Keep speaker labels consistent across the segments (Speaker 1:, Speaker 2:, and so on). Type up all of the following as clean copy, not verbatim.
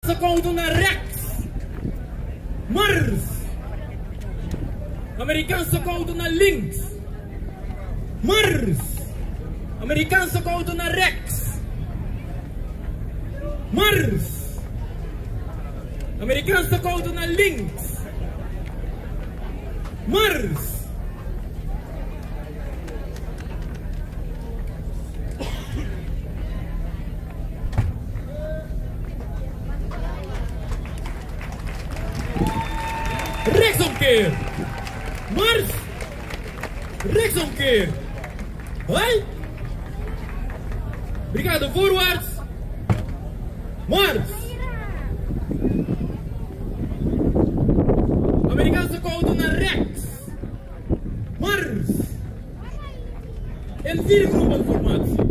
Speaker 1: Amerikaanse koude naar rechts. Mars. Amerikaanse koude naar links. Mars. Amerikaanse koude naar rechts. Mars. Amerikaanse koude naar links. Mars. Rechtsomkeer. Mars. Rechtsomkeer. Hoi. Brigade voorwaarts. Mars. Amerikaanse koude naar rechts. Mars. In 4 groepen formatie.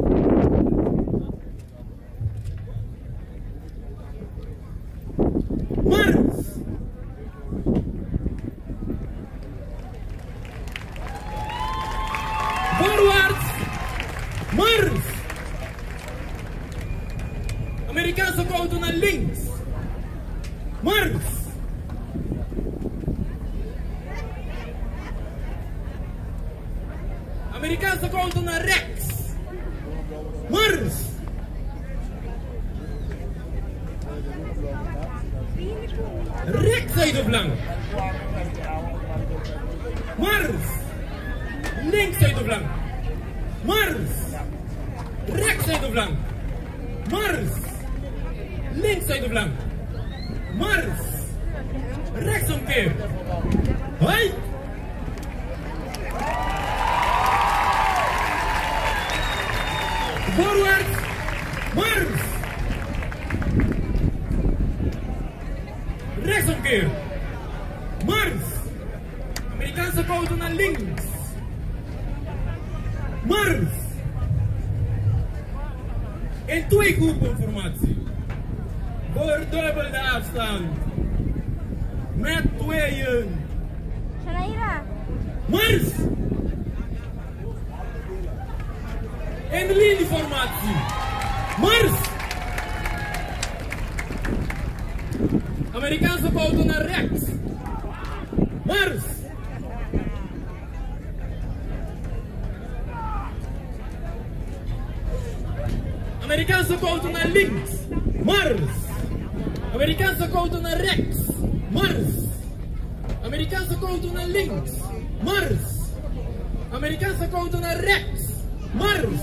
Speaker 1: Mars. Voorwaarts. Mars. Amerikaanse koude naar links. Mars. Amerikaanse koude naar rechts. Mars. Rechtszijde Mars. Linkszijde Mars. Rechtszijde Mars. Linkszijde Mars. Rechtsomkeer. Hoi. Voorwaarts. Mars. Rechtsomkeer. Mars. Amerikaanse koude naar links. Mars. In 2 groepen formatie. Verdubbelde afstand. Met 2.
Speaker 2: Sharaira.
Speaker 1: Mars. In linieformatie. Mars. Amerikaanse koude naar rechts. Mars. Amerikaanse koude naar links. Mars. Amerikaanse koude naar rechts. Mars. Amerikaanse koude naar links. Mars. Amerikaanse koude naar rechts. Mars.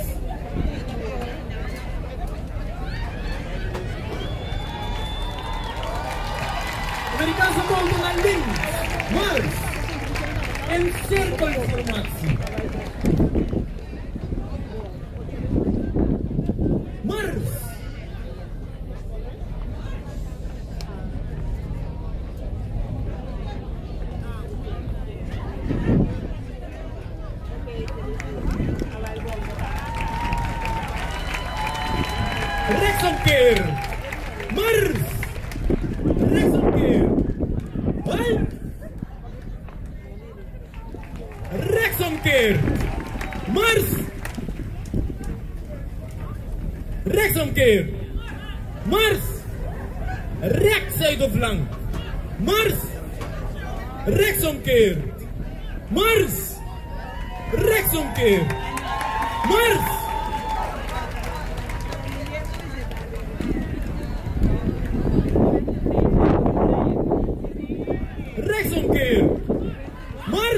Speaker 1: Amerikaanse koude naar links. Mars. In cirkelformatie. Mars. Rechtsomkeer. Mars. Rechtsomkeer. Hoi. Rechtsomkeer. Mars. Rechtsomkeer. Mars. Rechtszijde flank. Mars. Rechtsomkeer. Mars. Rechtsomkeer. Mars. Rechtsomkeer. Mars.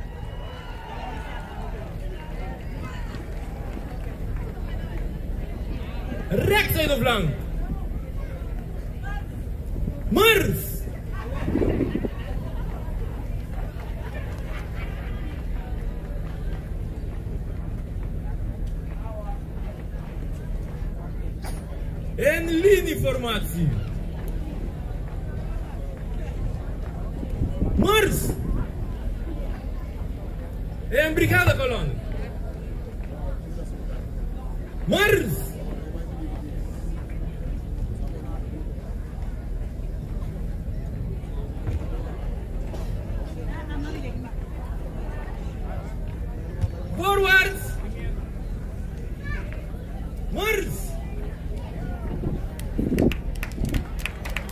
Speaker 1: Rechtszijde flank. Mars. En linieformatie. Mars. En brigadekolonne. Mars. Voorwaarts. Mars.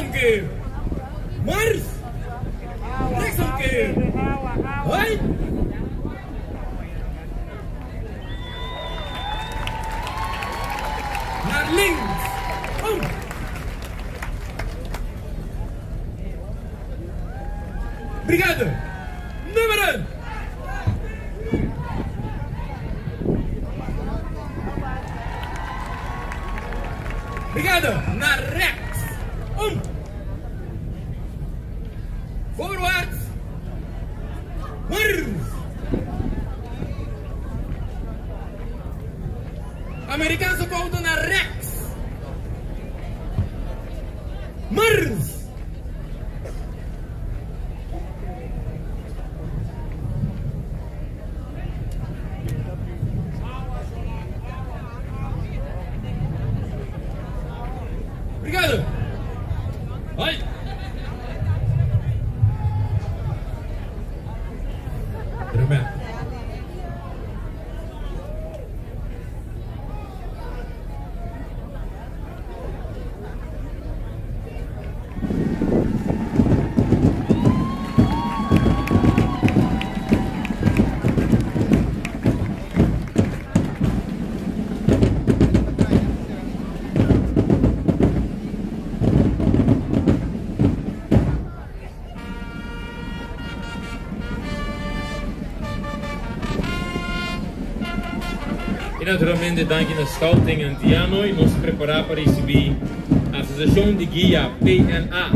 Speaker 1: Rechtsomkeer. Mars. Rechtsomkeer. Hoi. Naar links. Om. Brigade. Nummer 1. Brigade. Naar rechts. Om. Voorwaarts. Mars. Amerikaanse foto naar rechts. Mars. Brigade. Hoi. Terima.
Speaker 3: E naturalmente anche na scouting antiano e nos preparar para receber a Associação de Guia PNA.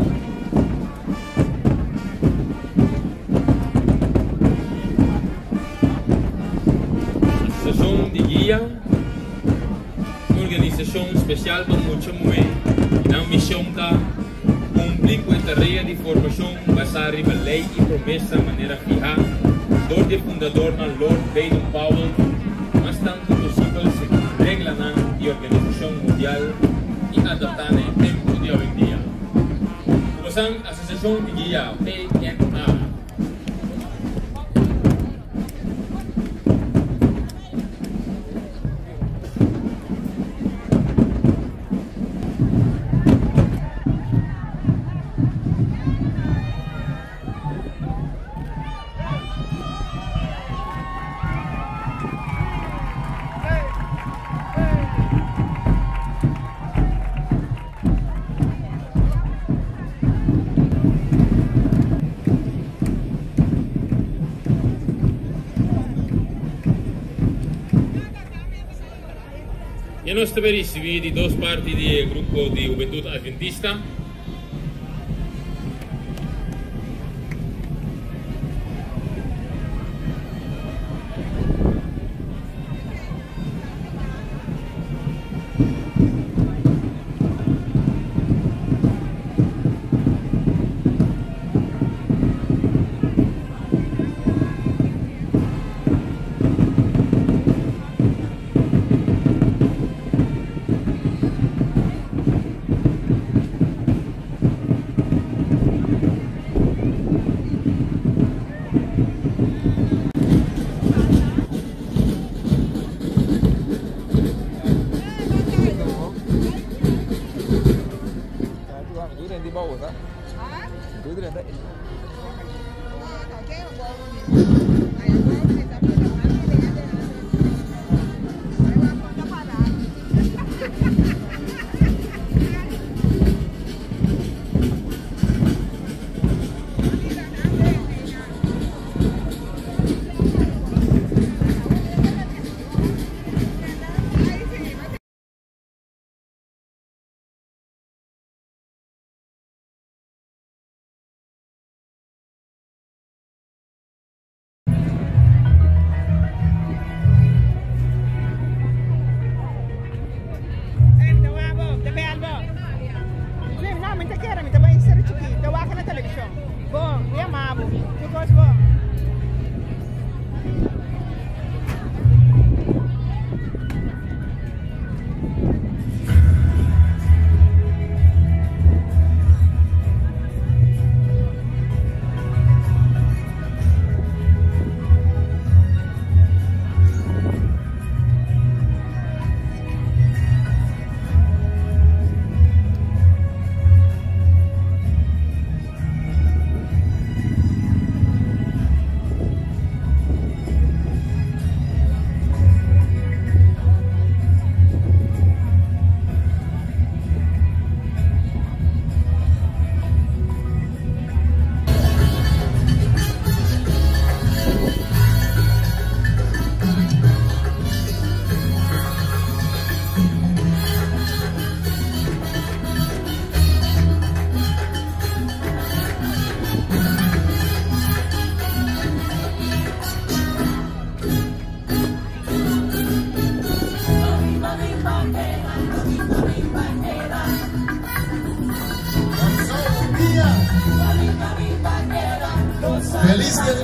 Speaker 3: Associação de Guia, uma organização especial para muito muito e na missão está cumprir com a tarefa de formação baseada em lei e promessa de maneira fija, do de fundador na Lord Baden-Powell, mas tanto possível se regla na Organização Mundial e adaptar em tempo de hoje em dia. Como a Associação de Guia PNA. E nós também recebemos duas partes do grupo de Juventude Adventista.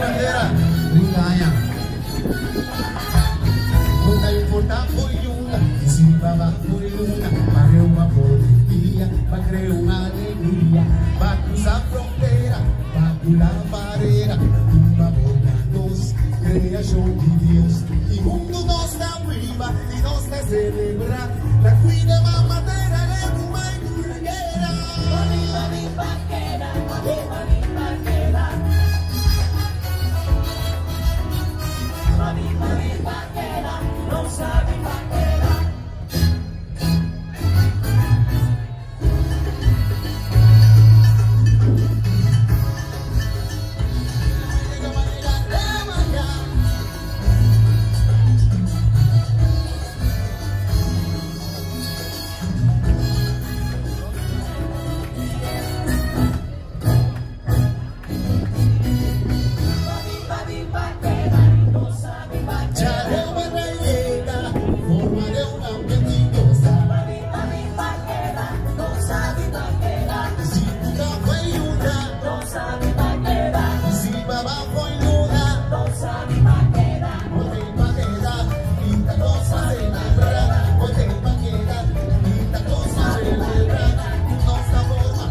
Speaker 4: bandera, Ringaya. Nunca importa por luna, y si va bajo luna, va a crear una policía, va a crear una alegría, va a cruzar frontera, va a cruzar barrera, tumba volcanos, creación de Dios, y mundo nos da arriba y nos da celebrar, la cuida mamadera de Cuba y Curguera.
Speaker 5: Arriba mi vaquera, arriba mi vaquera. Arriba mi vaquera, no sabe vaquera.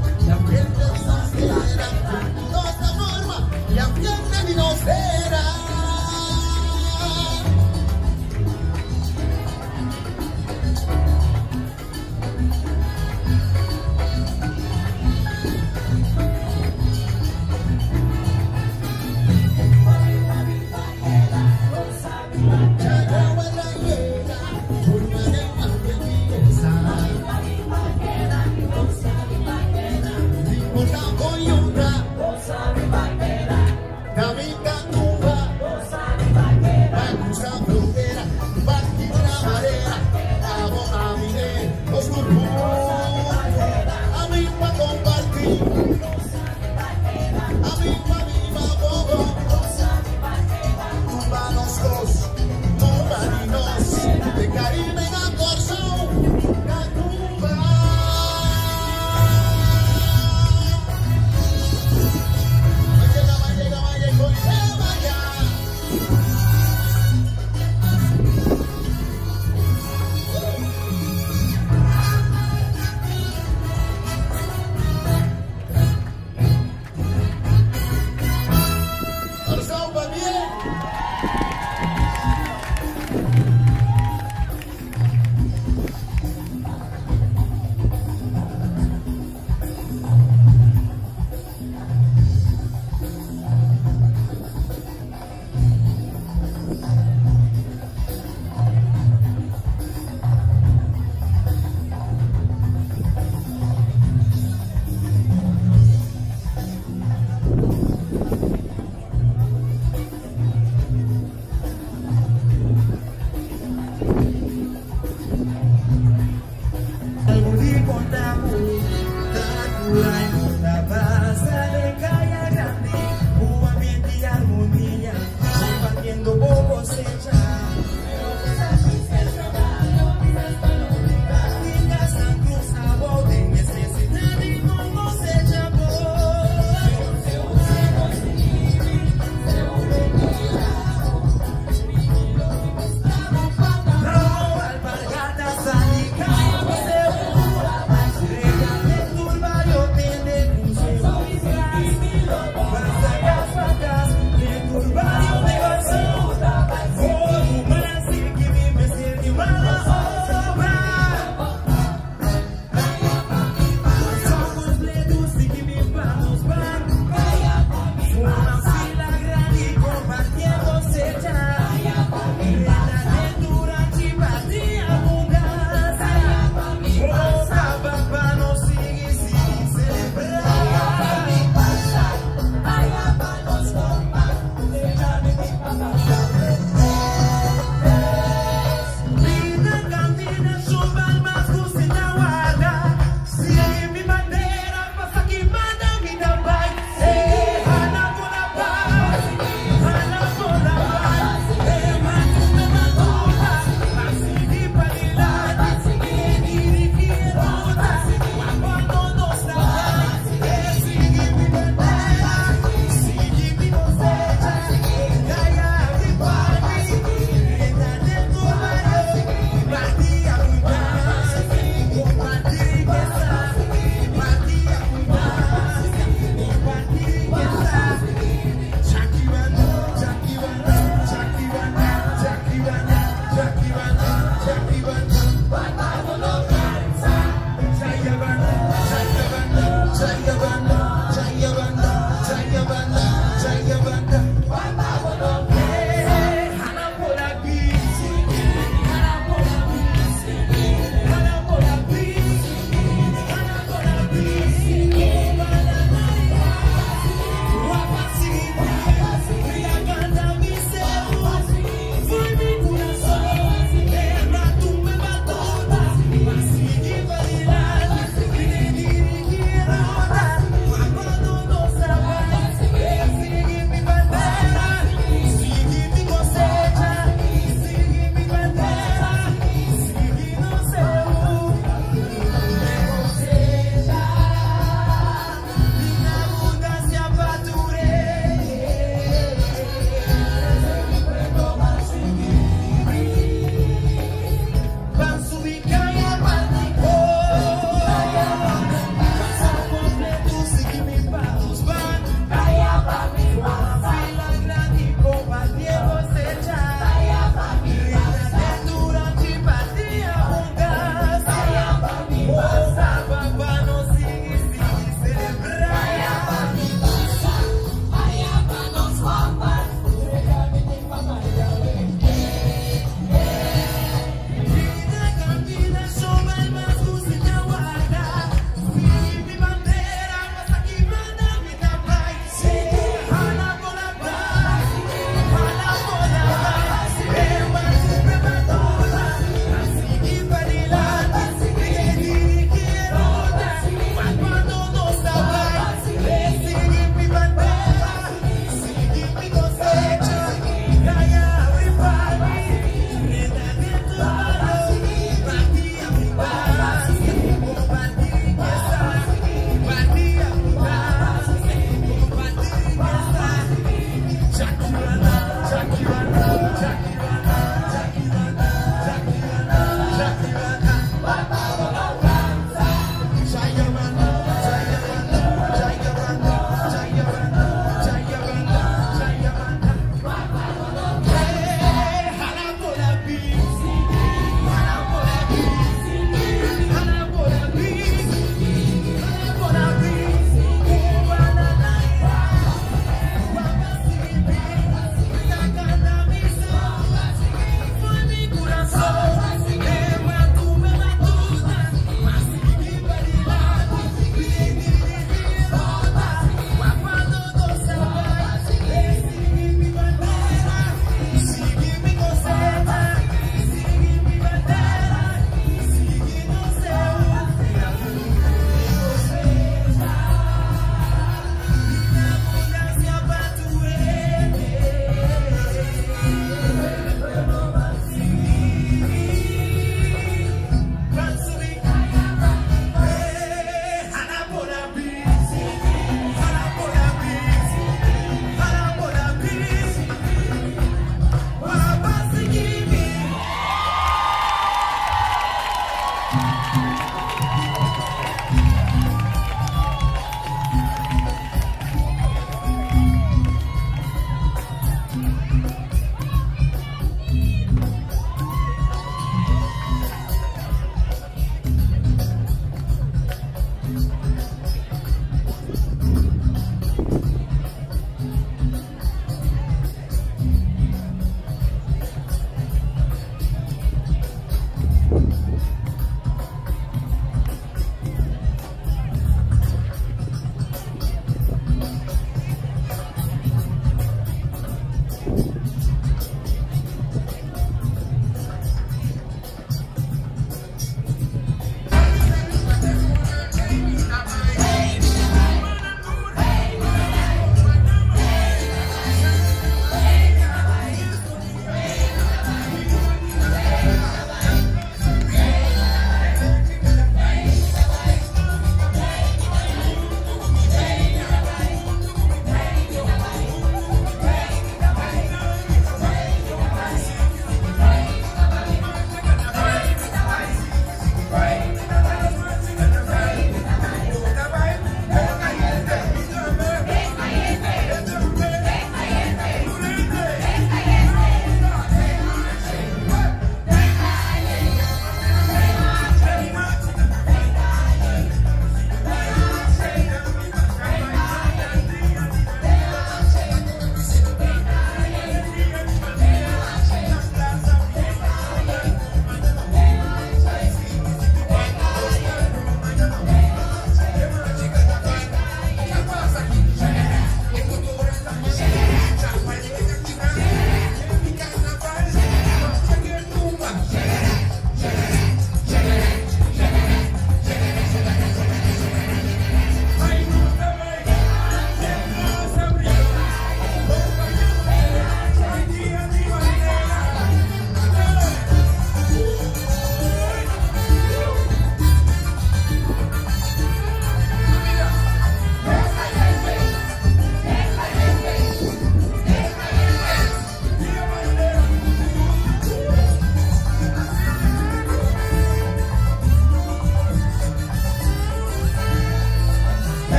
Speaker 4: La fiesta de Dinosera.